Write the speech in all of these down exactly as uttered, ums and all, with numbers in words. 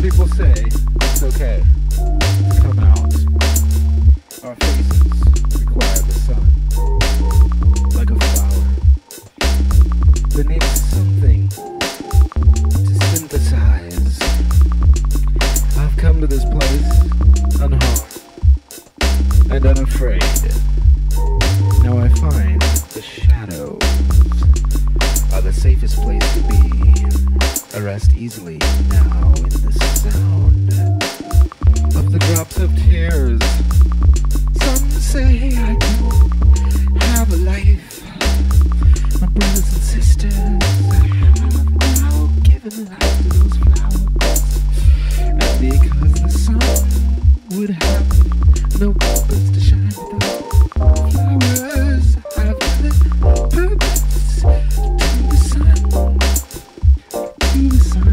people say it's okay to come out. Our faces require the sun, like a flower. There needs something to synthesize. I've come to this place unharmed and unafraid. Now I find the shadows are the safest place to be. I rest easily now in the sound of the drops of tears. Some say I don't have a life. My brothers and sisters, I have now given life to those flowers. And because the sun would have no purpose to shine without flowers, I've given purpose to the sun. To the sun,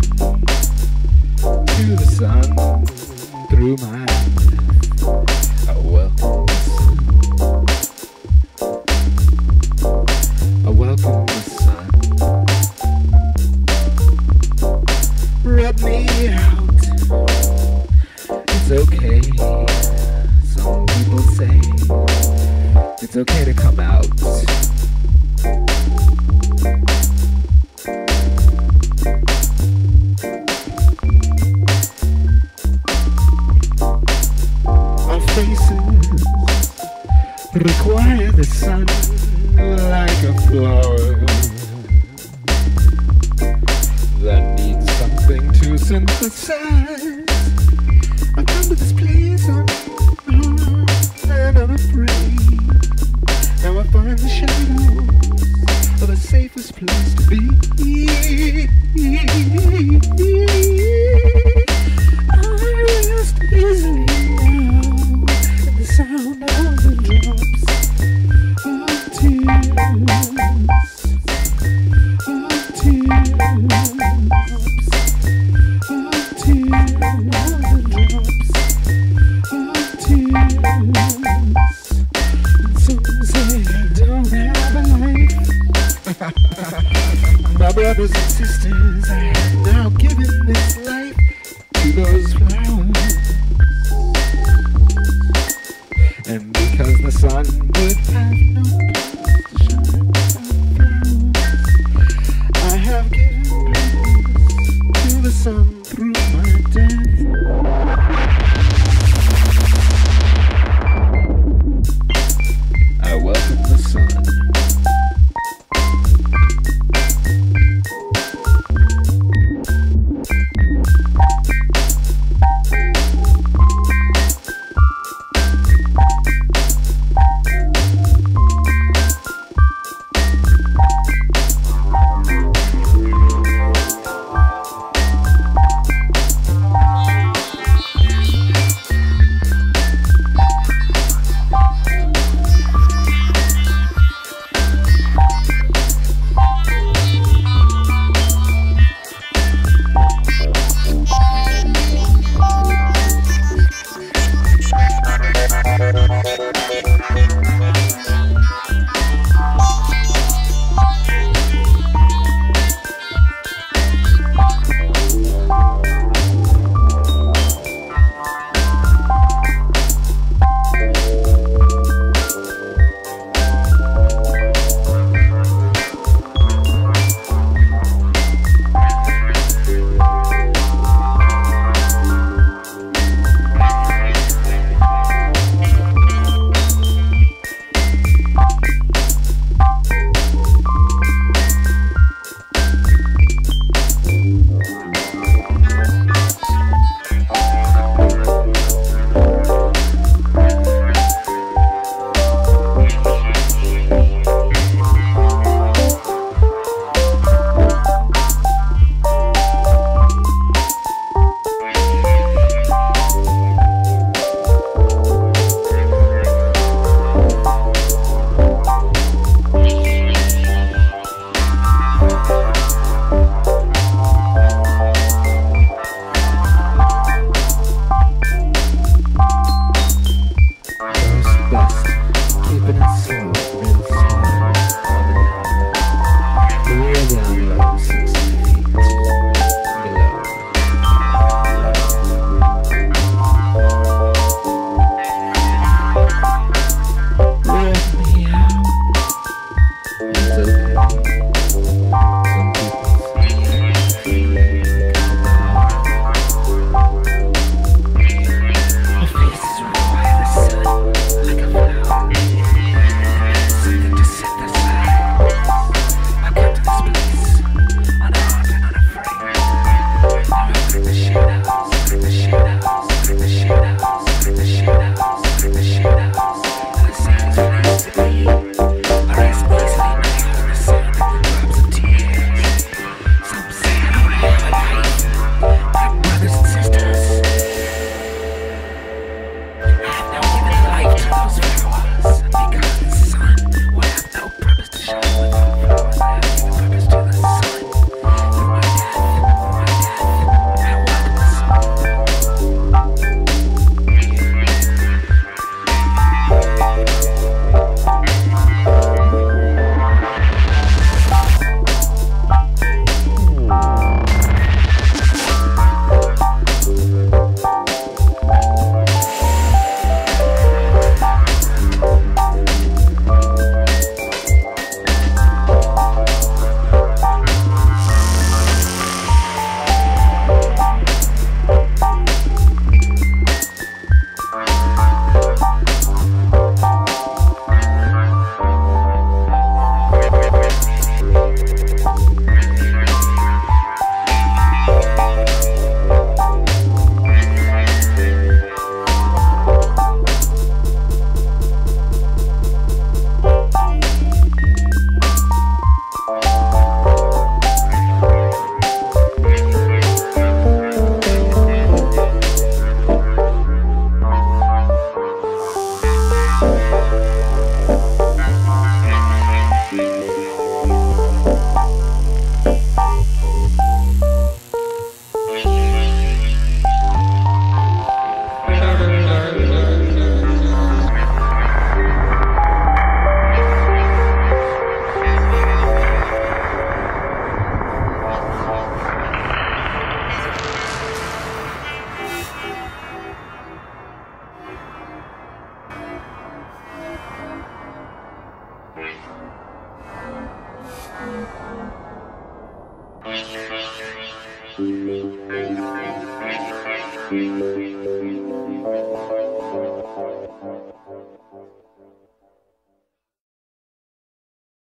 to the sun, through my death. I welcome the sun. I welcome the sun. Rub me out. It's okay. Some people say it's okay to come out. Faces require the sun like a flower that needs something to synthesize. I come to this place unarmed and unafraid. Now I find the shadows are the safest place to be. I rest easily sound of the drops of tears, of tears, of tears, the drops of tears. And some say I don't have a life. My brothers and sisters, I have now given this life to those flowers. And because the sun would have no place to shine without flowers, I have given purpose to the sun through my death. I welcome the sun.